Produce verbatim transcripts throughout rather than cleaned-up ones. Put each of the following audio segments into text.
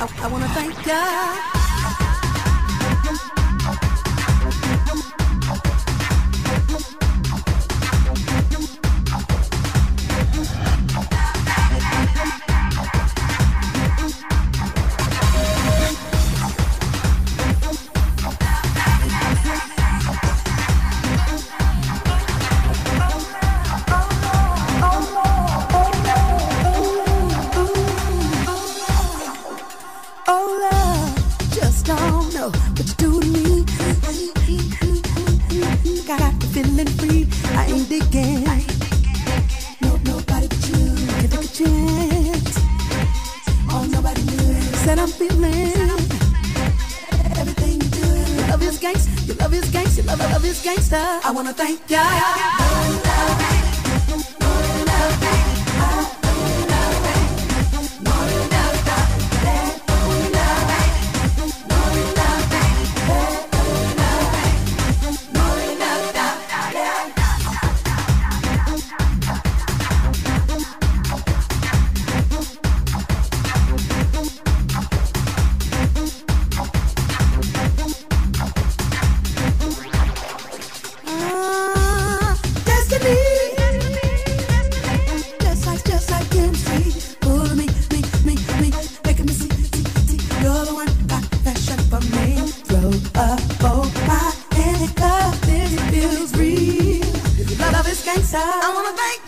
I wanna thank God. I wanna thank God. I wanna thank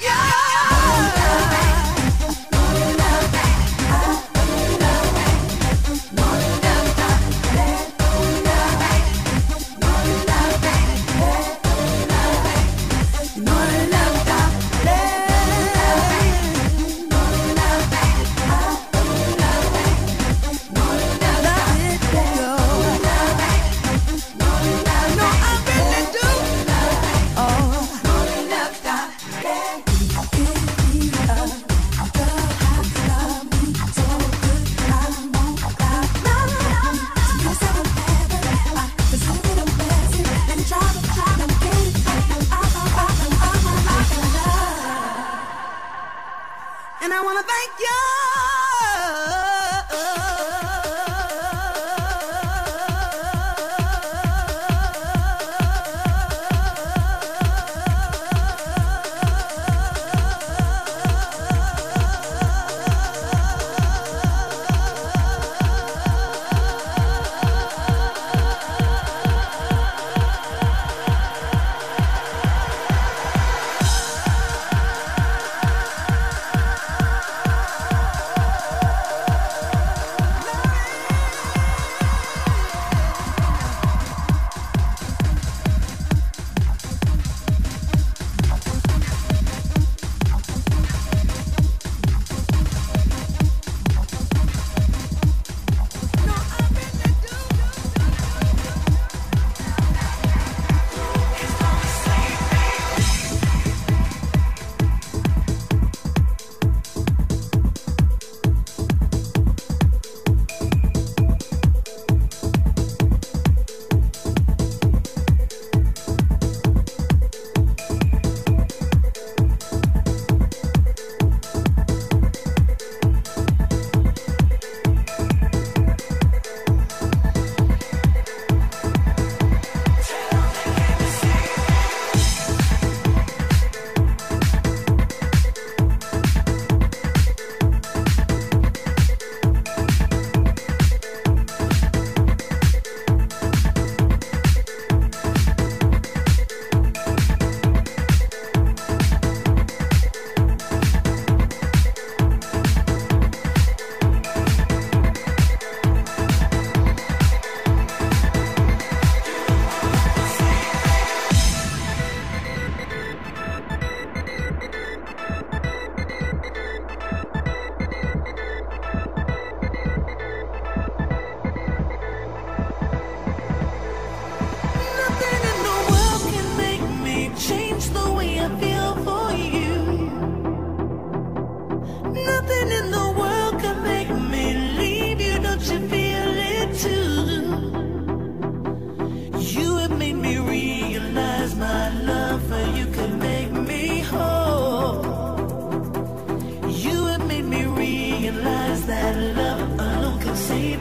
that love alone can save.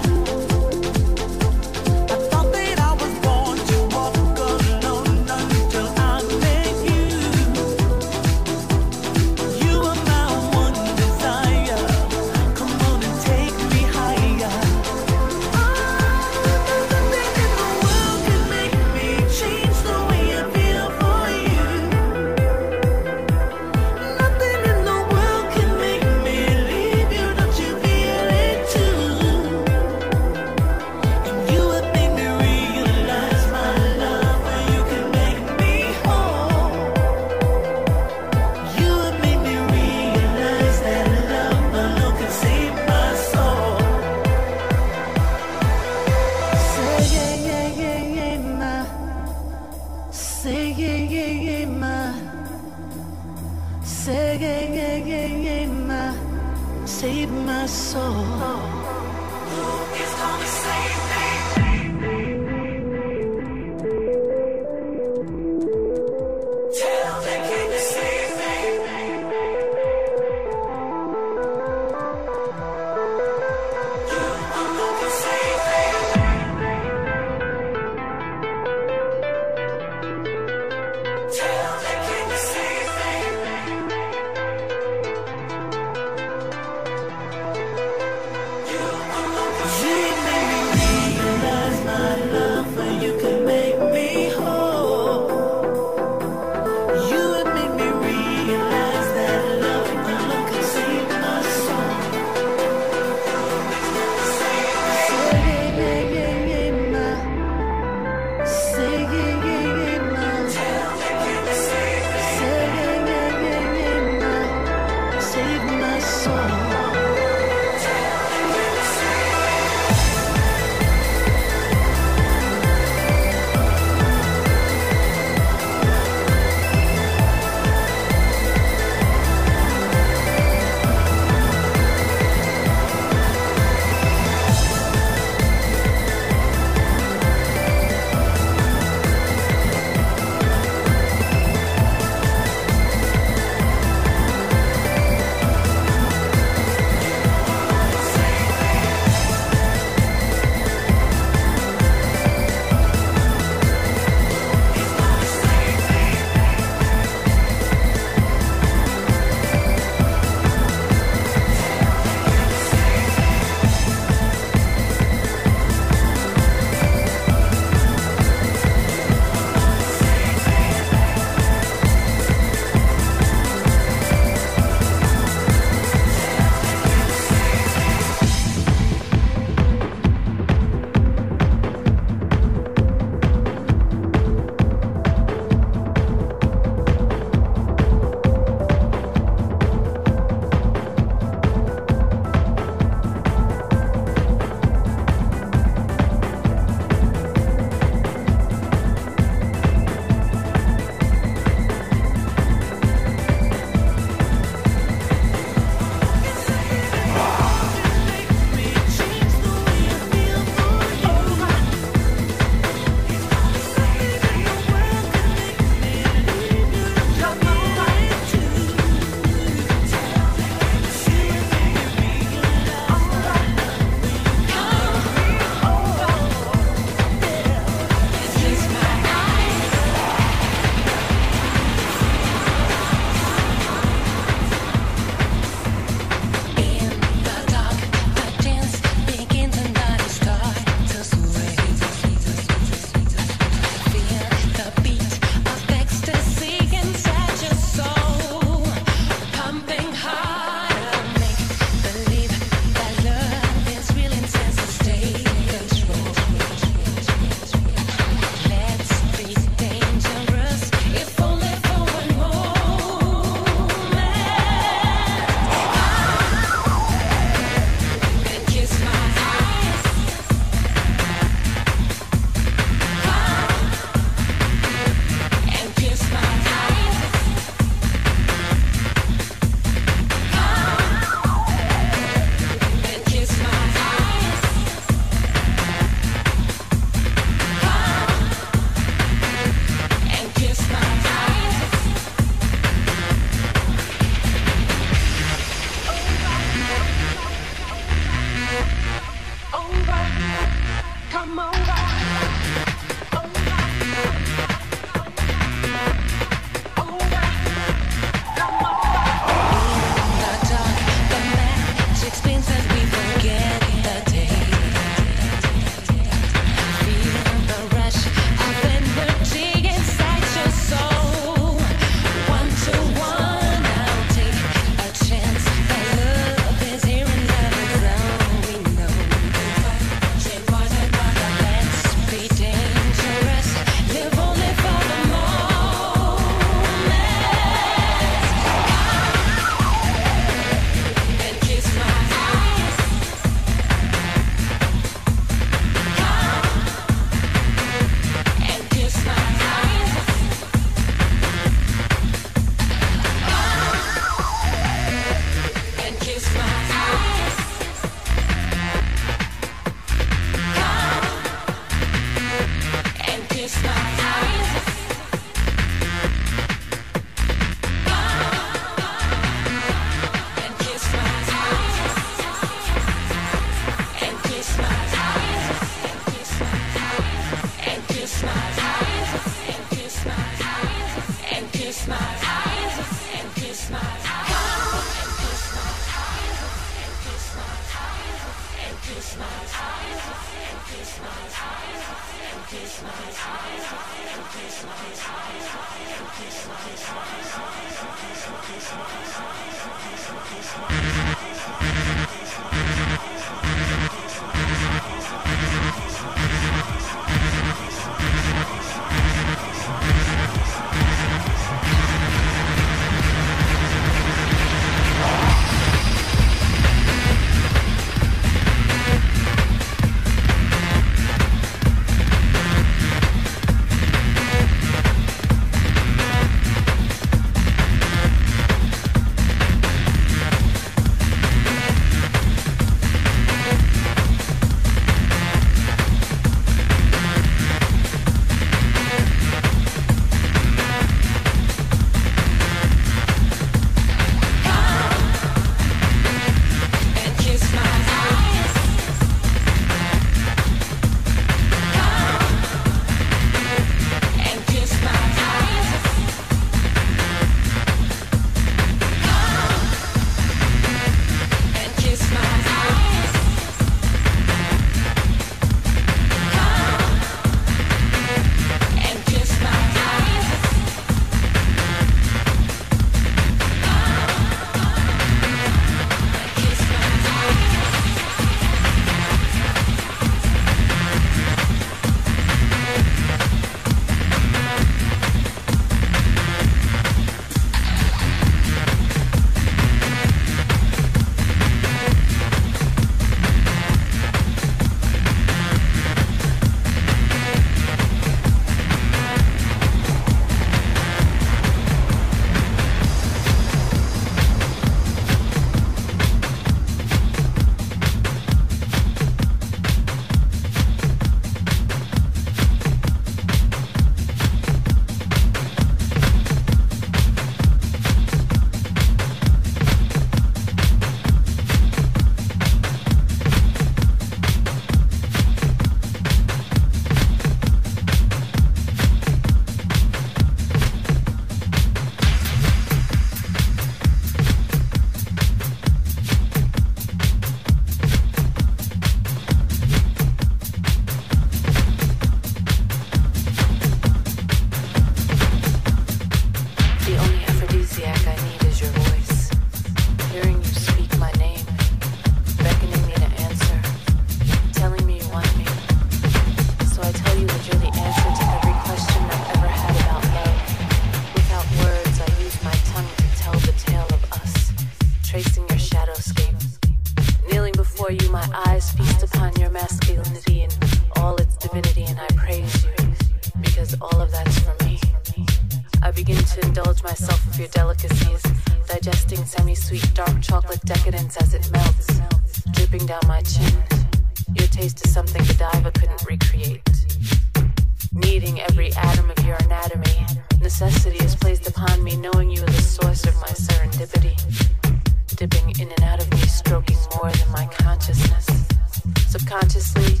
Dipping in and out of me, stroking more than my consciousness. Subconsciously, I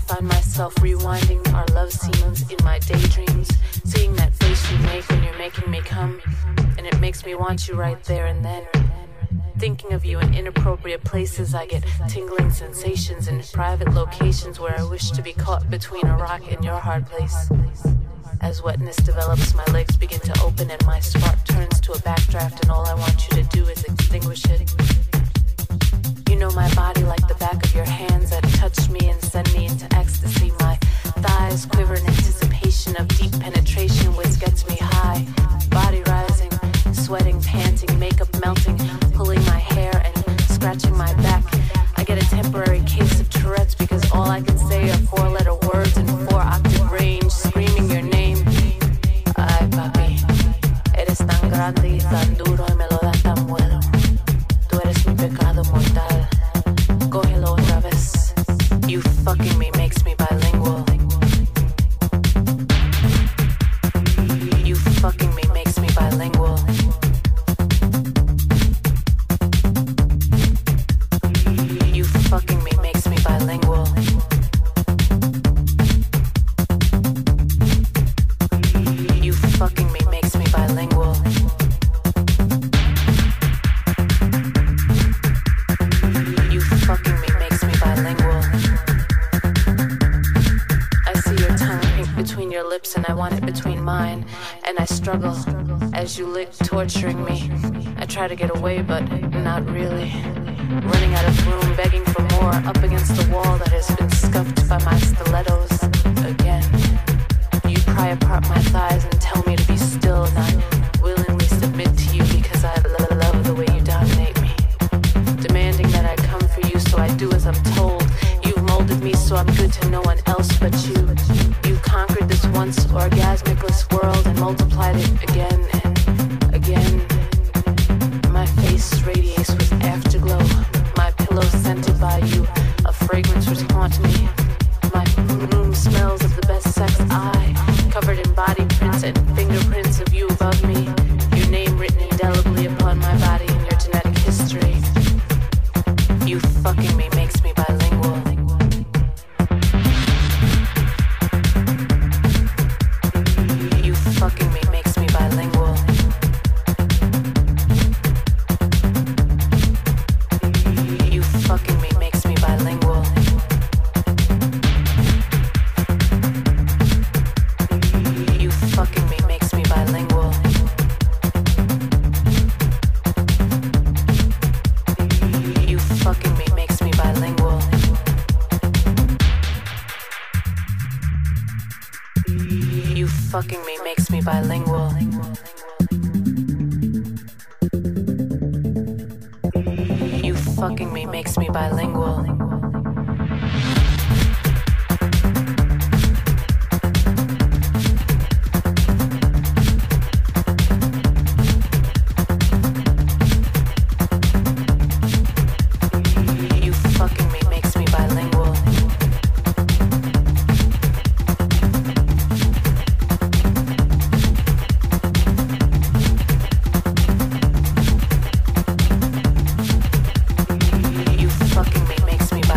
find myself rewinding our love scenes in my daydreams, seeing that face you make when you're making me come, and it makes me want you right there and then. Thinking of you in inappropriate places, I get tingling sensations in private locations where I wish to be caught between a rock and your hard place. As wetness develops, my legs begin to open and my spark turns to a backdraft, and all I want you to do is extinguish it. You know my body like the back of your hands that touch me and send me into ecstasy. My thighs quiver in anticipation of deep penetration, which gets me high. Body rising, sweating, panting, makeup melting, pulling my hair and scratching my back. I get a temporary case of Tourette's because all I can say are four-letter words in four-octave range, screaming your name. Ay, papi, eres tan grande y tan duro y me lo das tan bueno. Tú eres mi pecado mortal. Cógelo otra vez. You fucking me makes me bilingual. You fucking me makes me bilingual. You fucking me makes me bilingual. You fucking me makes me bilingual. You fucking me makes me bilingual. I see your tongue pink between your lips and I want it between mine. And I struggle as you lick, torturing me. I try to get away, but not really. Running out of room, begging for more, up against the wall that has been scuffed by my stilettos again. You pry apart my thighs and tell me to be still, and I willingly submit to you because I lo- love the way you dominate me. Demanding that I come for you, so I do as I'm told. You've molded me so I'm good to no one else but you. You conquered this once orgasmicless world and multiplied it again and again. My face radiates with afterglow. My pillow scented by you. A fragrance which haunts me. My room smells of the best sex. I, covered in body prints and fingerprints of you above me. Your name written indelibly upon my body in your genetic history. You fucking me makes me bilingual. You fucking me makes me bilingual. You fucking me makes me bilingual. You fucking me makes me bilingual. You fucking me makes me bilingual. You fucking me makes me bilingual. You fucking me makes me bilingual. You fucking me makes me bilingual. You fucking me makes me bilingual.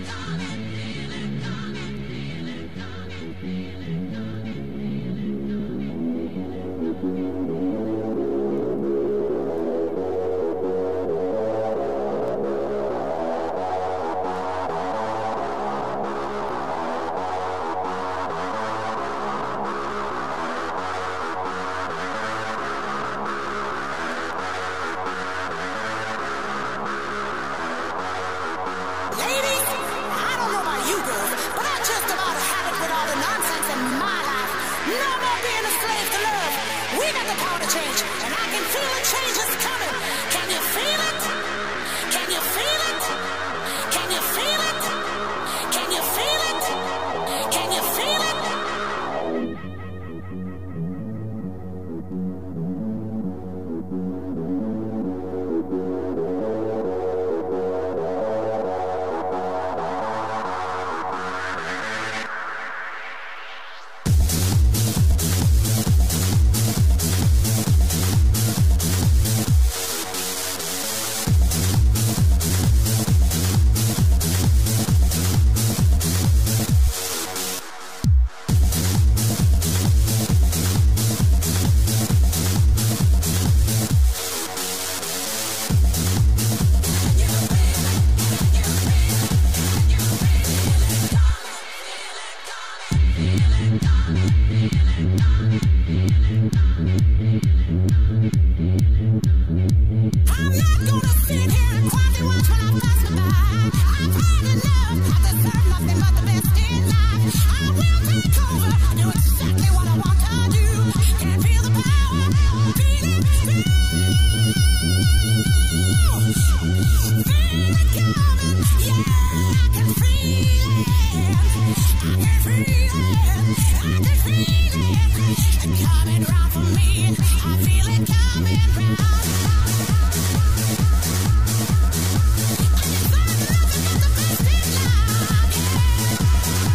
Coming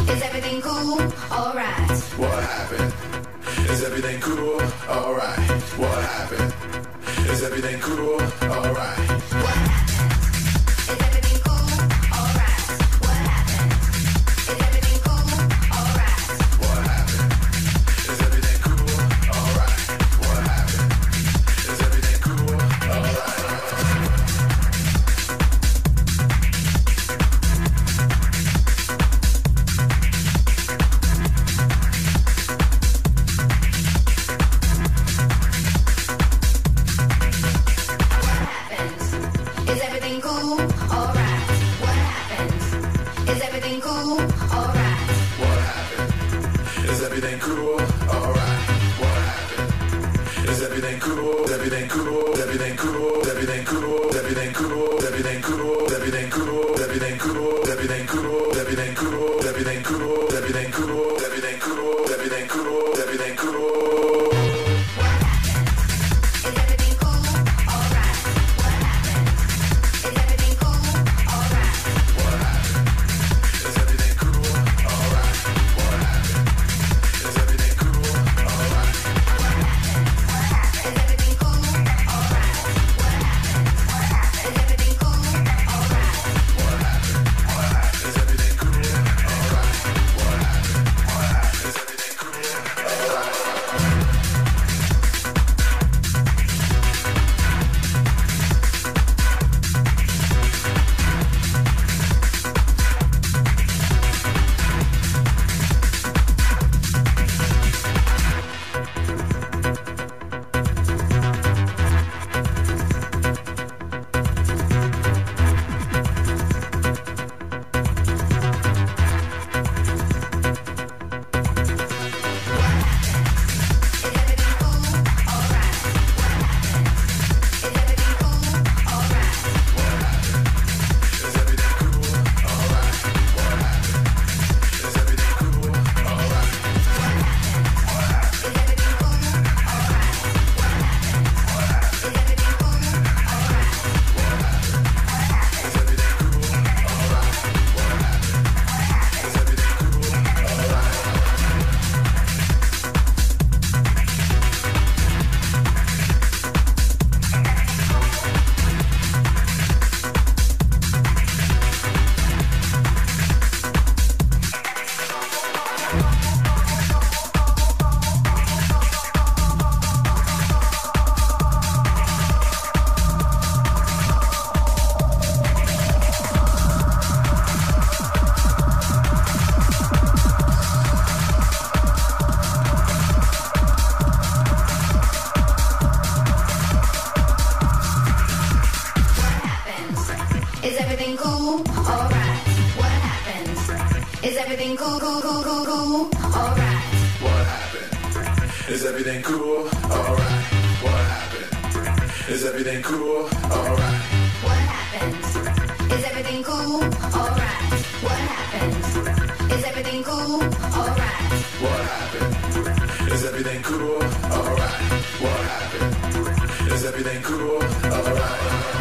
Is everything cool? Alright. What happened? Is everything cool? Alright. What happened? Is everything cool? Alright. What happened? Is everything cool? Alright. What happened? Is everything cool? Alright. What happened? Is everything cool? Alright. What happened? Is everything cool? Alright. Is everything cool? Alright. What happened? Is everything cool? Alright. What happened? Is everything cool? Alright. What happened? Is everything cool? Is everything cool? Is everything cool? Is everything cool? Is everything cool? Is everything cool? Is everything cool? Is everything cool? Is everything cool? Is everything cool? Is everything cool? Is everything cool? Is everything cool? Is everything cool? Is everything cool? Is everything cool? Alright. What happened? Is everything cool? Alright. What happened? Is everything cool? Alright. What happened? Is everything cool? Alright. What happened? Is everything cool? Alright. What happened? Is everything cool? Alright. What happened? Is everything cool? Alright. What happened? Is everything cool? Alright. Is everything cool? Alright. What happened? Is everything cool? Alright. Is everything cool? Alright. What happened? Is everything cool? Alright. What happened? Is everything cool? Alright. What happened? Is everything cool? Alright. Is everything cool? Alright. What happened? Is everything cool? Alright. Is everything cool? Alright. What happened? Is everything cool? Cool, cool, cool, cool? Alright. What happened? Is everything cool? Alright. What happened? Is everything cool? Alright. What happened? Is everything cool? Alright. What happened? Is everything cool? Alright. What happened? Is everything cool? Alright. What happened? Is everything cool? Alright.